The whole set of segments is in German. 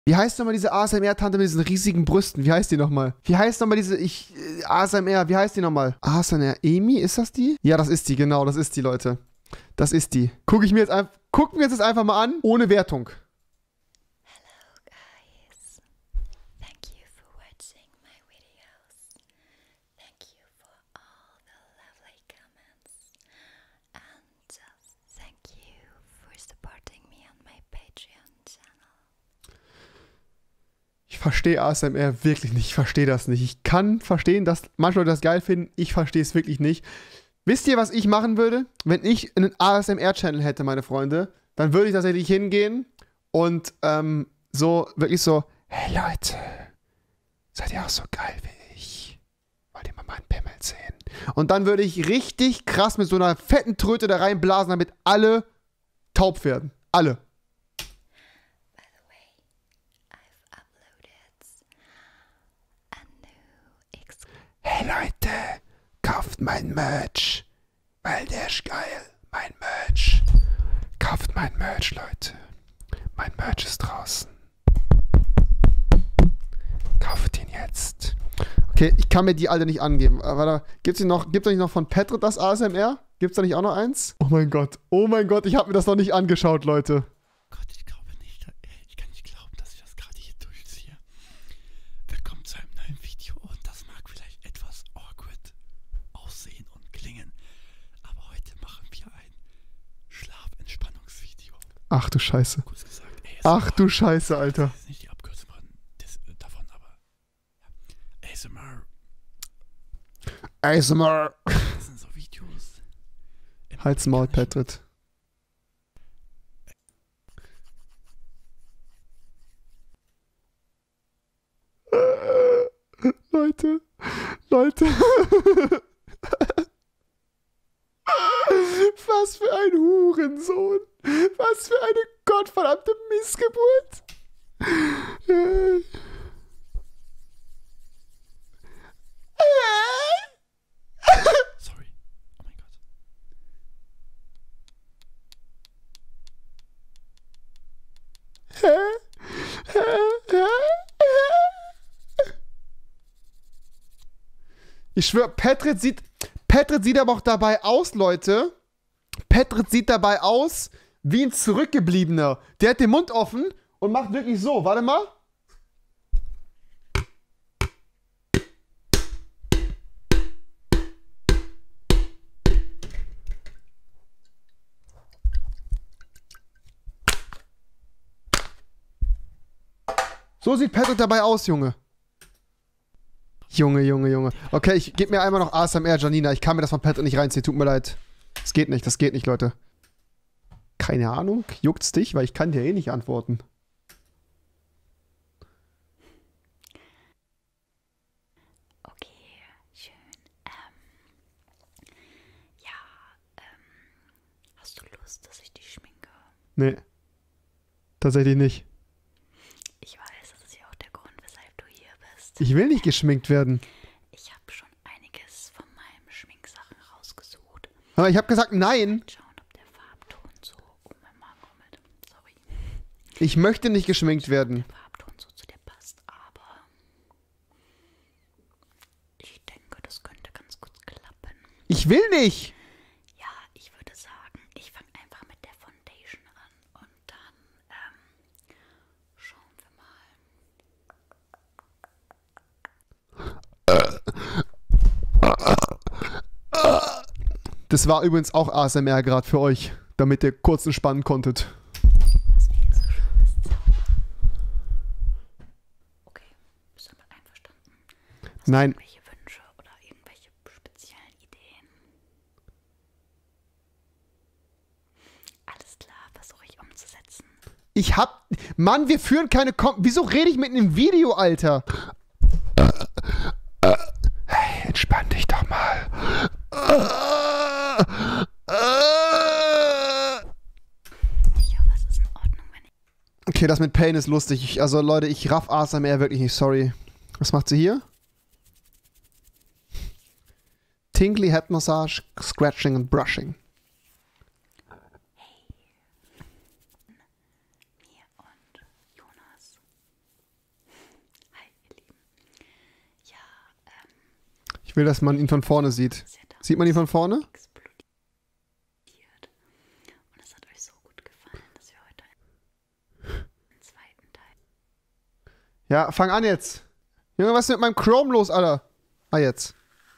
Wie heißt nochmal diese ASMR-Tante mit diesen riesigen Brüsten? Wie heißt die nochmal? Wie heißt nochmal diese, ASMR, wie heißt die nochmal? ASMR Amy, ist das die? Ja, das ist die, genau, das ist die, Leute. Das ist die. Gucken wir jetzt einfach mal an, ohne Wertung. Hello guys, thank you for watching my videos, thank you for all the lovely comments, and just thank you for supporting me on my Patreon channel. Ich verstehe ASMR wirklich nicht, ich verstehe das nicht. Ich kann verstehen, dass manche Leute das geil finden, ich verstehe es wirklich nicht. Wisst ihr, was ich machen würde? Wenn ich einen ASMR-Channel hätte, meine Freunde, dann würde ich tatsächlich hingehen und so, wirklich so, hey Leute, seid ihr auch so geil wie ich? Wollt ihr mal meinen Pimmel sehen? Und dann würde ich richtig krass mit so einer fetten Tröte da reinblasen, damit alle taub werden. Alle. By the way, I've uploaded a new Hey Leute, kauft mein Merch, weil der ist geil. Mein Merch. Kauft mein Merch, Leute. Mein Merch ist draußen. Kauft ihn jetzt. Okay, ich kann mir die alle nicht angeben. Aber gibt's da nicht noch von Petrit das ASMR? Gibt's da nicht auch noch eins? Oh mein Gott, ich habe mir das noch nicht angeschaut, Leute. Gott, ich glaube nicht. Ich kann nicht glauben, dass ich das gerade hier durchziehe. Willkommen zu einem neuen Video und das mag vielleicht etwas awkward aussehen und klingen. Aber heute machen wir ein Schlafentspannungsvideo. Ach du Scheiße. Kurz gesagt, Ach du Scheiße, Alter. Das ist nicht die Abkürzung davon, aber ja. ASMR. ASMR. Das sind so Videos. Halt's Maul, Petrit. Leute. Was für ein Hurensohn. Was für eine gottverdammte Missgeburt. Sorry. Oh mein Gott. Ich schwöre, Petrit sieht aber auch dabei aus, Leute. Petrit sieht dabei aus wie ein Zurückgebliebener. Der hat den Mund offen und macht wirklich so. Warte mal. So sieht Petrit dabei aus, Junge. Junge. Okay, ich gebe mir einmal noch ASMR, Janina. Ich kann mir das von Petrit nicht reinziehen. Tut mir leid. Das geht nicht, Leute. Keine Ahnung. Juckt's dich? Weil ich kann dir eh nicht antworten. Okay, schön. Hast du Lust, dass ich dich schminke? Nee. Tatsächlich nicht. Ich weiß, das ist ja auch der Grund, weshalb du hier bist. Ich will nicht geschminkt werden. Ich habe schon einiges von meinen Schminksachen rausgesucht. Aber ich habe gesagt, nein. Schauen, ob der Farbton so um mein Magen rummelt. Sorry. Ich möchte nicht geschminkt werden. Der Farbton so zu dir passt, aber ich denke, das könnte ganz gut klappen. Ich will nicht. Ja, ich würde sagen, ich fange einfach mit der Foundation an und dann schauen wir mal. Das war übrigens auch ASMR gerade für euch, damit ihr kurz entspannen konntet. Was wir hier so schönes zaubern. Okay, bist du damit einverstanden? Hast du Nein. irgendwelche Wünsche oder irgendwelche speziellen Ideen? Alles klar, versuche ich umzusetzen. Mann, wir führen keine Wieso rede ich mit einem Video, Alter? Hey, entspann dich doch mal. Ich hoffe, es ist in Ordnung, wenn ich... Okay, das mit Pain ist lustig. Also Leute, ich raff ASMR wirklich nicht, sorry. Was macht sie hier? Tingly Head Massage, Scratching and Brushing. Mir und Jonas Ich will, dass man ihn von vorne sieht. Sieht man ihn von vorne? Explodiert. Und es hat euch so gut gefallen, dass wir heute einen zweiten Teil. Ja, fang an jetzt. Junge, was ist mit meinem Chrome los, Alter? Ah, jetzt.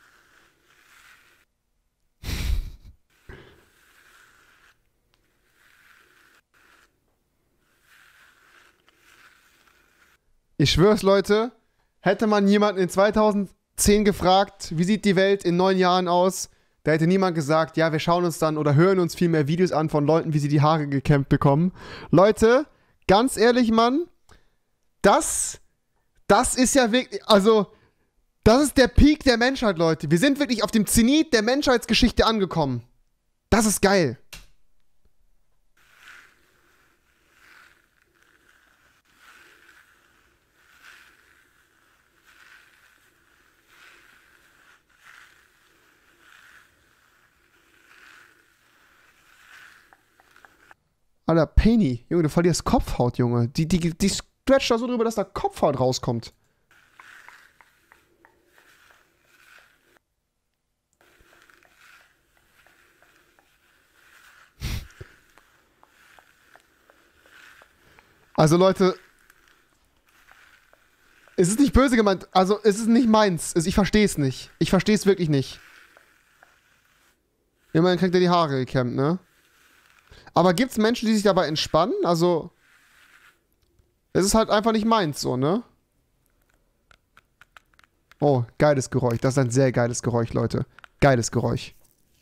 Ich schwör's, Leute, hätte man jemanden in 2010 gefragt, wie sieht die Welt in 9 Jahren aus, da hätte niemand gesagt, ja, wir schauen uns dann oder hören uns viel mehr Videos an von Leuten, wie sie die Haare gekämmt bekommen. Leute, ganz ehrlich, Mann, das ist ja wirklich, also, das ist der Peak der Menschheit, Leute. Wir sind wirklich auf dem Zenit der Menschheitsgeschichte angekommen. Das ist geil. Alter, Penny. Junge, du verlierst Kopfhaut, Junge. Die stretcht da so drüber, dass da Kopfhaut rauskommt. Also, Leute. Es ist nicht böse gemeint. Also, es ist nicht meins. Ich verstehe es nicht. Ich verstehe es wirklich nicht. Immerhin kriegt er die Haare gekämmt, ne? Aber gibt's Menschen, die sich dabei entspannen? Also, es ist halt einfach nicht meins, so, ne? Oh, geiles Geräusch. Das ist ein sehr geiles Geräusch, Leute. Geiles Geräusch.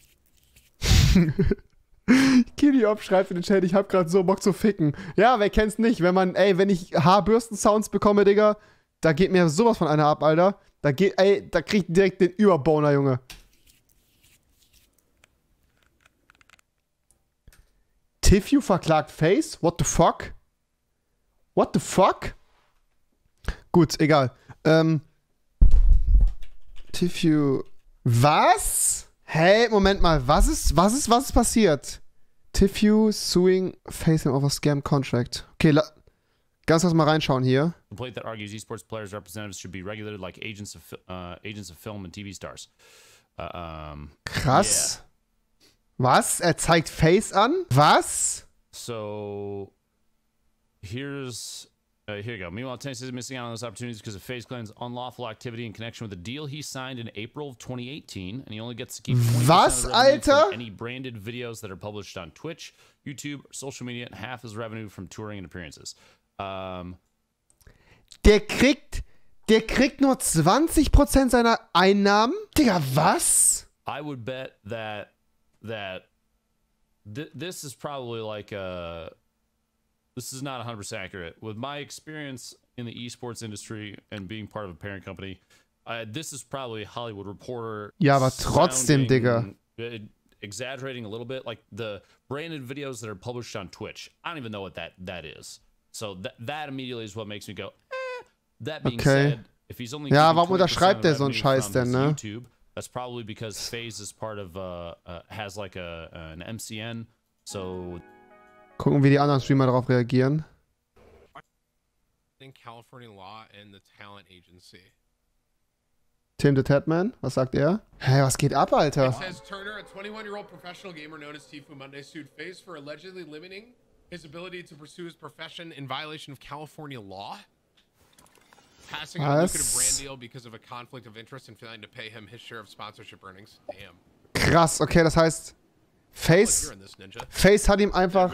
Kiliop schreibt in den Chat, ich hab grad so Bock zu ficken. Ja, wer kennt's nicht? Wenn ich Haarbürsten-Sounds bekomme, Digga, da geht mir sowas von einer ab, Alter. Da krieg ich direkt den Überboner, Junge. Tifu verklagt Face? What the fuck? What the fuck? Gut, egal. Tifu. Was? Hey, Moment mal. Was ist passiert? Tifu suing Face over scam contract. Okay, ganz kurz mal reinschauen hier. Complaint that argues esports players' representatives should be regulated like agents of film and TV stars. Krass. Yeah. Was? Er zeigt Face an? Was? So, here you go. Meanwhile, Tennessee is missing out on those opportunities because of FaZe Clan's unlawful activity in connection with a deal he signed in April of 2018, and he only gets to keep 20% Was, of the revenue Alter? from any branded videos that are published on Twitch, YouTube, or social media, and half his revenue from touring and appearances. Der kriegt nur 20% seiner Einnahmen? Digga, was? I would bet that this is probably like this is not 100% accurate. With my experience in the esports industry and being part of a parent company, this is probably Hollywood Reporter. Ja, aber trotzdem, Digga. Exaggerating a little bit, like the branded videos that are published on Twitch. I don't even know what that is. So that immediately is what makes me go, eh. That being said, if he's only ja, keeping warum 20% unterschreibt der of so einen revenue Scheiß from denn, his ne? YouTube, that's probably because FaZe is part of has like an MCN. So Gucken, wie die anderen Streamer darauf reagieren. In California law and the talent agency. Tim the Tatman, was sagt er? Hä, was geht ab, Alter? It says Turner, a 21-year-old professional gamer known as Tifu Monday, sued FaZe for allegedly limiting his ability to pursue his profession in violation of California law. Passing on a lucrative brand deal because of a conflict of interest and failing to pay him his share of sponsorship earnings. Damn. Krass, okay, das heißt, FaZe hat ihm einfach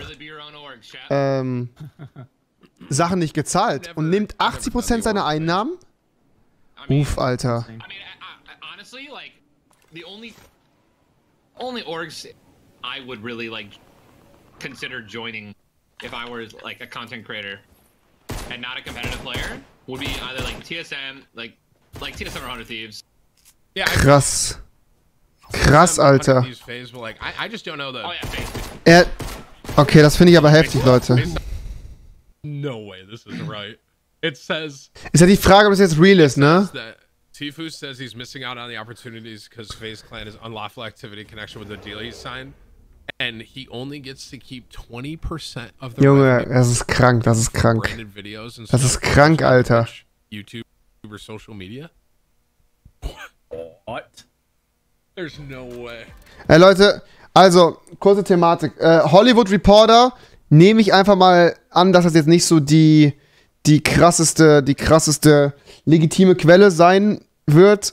Sachen nicht gezahlt und nimmt 80% seiner Einnahmen? Uff, Alter. I mean, honestly, like, the only orgs I would really, like, consider joining if I were, like, a content creator and not a competitive player would be either, like, TSM, like TSM or 100 Thieves. Yeah, Krass. Krass, Alter. I just don't know the... Oh, yeah, FaZe. Okay, das finde ich aber heftig, Leute. No way, this isn't right. It says... Ist ja die Frage, ob das jetzt real ist, ne? Tifu says he's missing out on the opportunities because FaZe Clan is unlawful activity in connection with the deal he signed. And he only gets to keep 20% of the Junge, das ist krank, das ist krank. Das ist krank, Alter. YouTube or social media. What? There's no way. Leute, also, kurze Thematik. Hollywood Reporter nehme ich einfach mal an, dass das jetzt nicht so die krasseste legitime Quelle sein wird.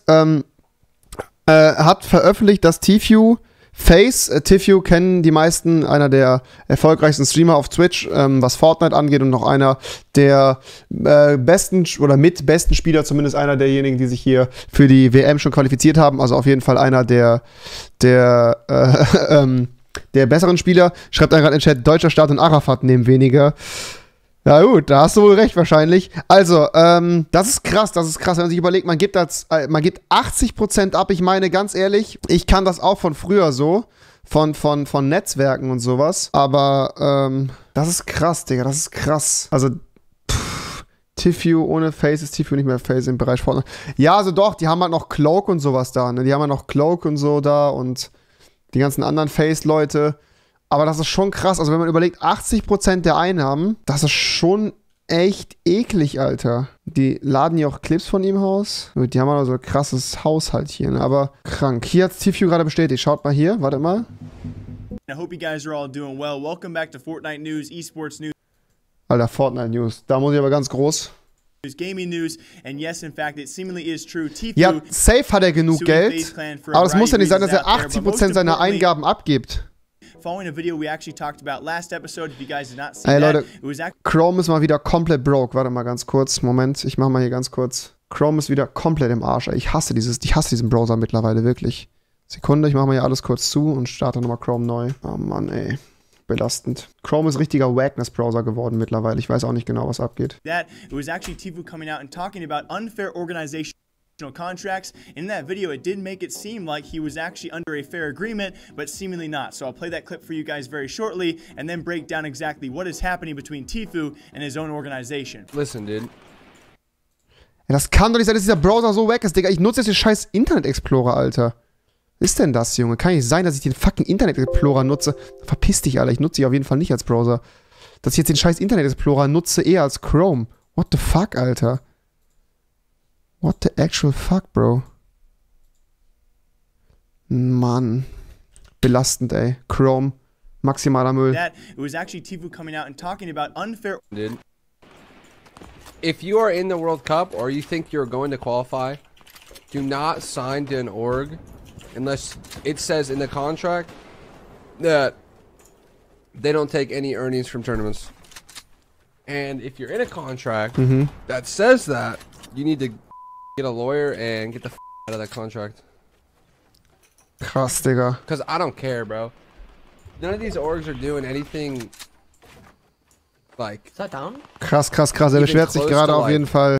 Hat veröffentlicht, dass Tfue Face, Tfue kennen die meisten, einer der erfolgreichsten Streamer auf Twitch, was Fortnite angeht und noch einer der besten oder mit besten Spieler, zumindest einer derjenigen, die sich hier für die WM schon qualifiziert haben, also auf jeden Fall einer der besseren Spieler. Schreibt einer gerade in den Chat, deutscher Staat und Arafat nehmen weniger. Ja gut, da hast du wohl recht wahrscheinlich. Also, das ist krass, wenn man sich überlegt, man gibt 80% ab. Ich meine, ganz ehrlich, ich kann das auch von früher so, von Netzwerken und sowas. Aber, das ist krass, Digga, das ist krass. Also, Tfue ohne Face ist Tfue nicht mehr Face im Bereich Fortnite. Ja, also doch, die haben halt noch Cloak und sowas da, ne? Die haben halt noch Cloak und so da und die ganzen anderen Face-Leute. Aber das ist schon krass. Also wenn man überlegt, 80% der Einnahmen, das ist schon echt eklig, Alter. Die laden ja auch Clips von ihm aus. Die haben also ein krasses Haushalt hier, ne? Aber krank. Hier hat Tfue gerade bestätigt. Schaut mal hier, warte mal. I hope you guys are all doing well. Welcome back to Fortnite News, Esports News. Alter, Fortnite News. Da muss ich aber ganz groß. Gaming news, and yes, in fact, it seemingly is true. Tfue, ja, safe hat er genug Geld. Aber es muss ja nicht sein, dass er 80% seiner Eingaben abgibt. Following a video we actually talked about last episode, if you guys did not see Ey, that, Leute, it was actually Chrome ist mal wieder komplett broke. Warte mal ganz kurz. Moment, ich mach mal hier ganz kurz. Chrome ist wieder komplett im Arsch. Ey. Ich hasse diesen Browser mittlerweile, wirklich. Sekunde, ich mach mal hier alles kurz zu und starte nochmal Chrome neu. Oh Mann, ey. Belastend. Chrome ist richtiger Wackness-Browser geworden mittlerweile. Ich weiß auch nicht genau, was abgeht. that. It was actually Tfue coming out and talking about unfair organization contracts. In that video, it did make it seem like he was actually under a fair agreement, but seemingly not. So I'll play that clip for you guys very shortly and then break down exactly what is happening between Tfue and his own organization. Listen, dude. Ja, das kann doch nicht sein, dass dieser Browser so wack ist, Digga. Ich nutze jetzt den scheiß Internet Explorer, Alter. Was ist denn das, Junge? Kann nicht sein, dass ich den fucking Internet Explorer nutze. Verpiss dich, Alter. Ich nutze ihn auf jeden Fall nicht als Browser. Dass ich jetzt den scheiß Internet Explorer nutze, eher als Chrome. What the fuck, Alter? What the actual fuck, Bro? Mann. Belastend, ey. Chrome. Maximaler Müll. That it was actually Tfue coming out and talking about unfair. Dude. If you are in the World Cup or you think you're going to qualify, do not sign to an org unless it says in the contract that they don't take any earnings from tournaments. And if you're in a contract that says that, you need to get a lawyer and get the out of that contract. Krass, Digga. Because I don't care, bro. None of these orgs are doing anything like... Krass. Er beschwert sich gerade auf jeden Fall.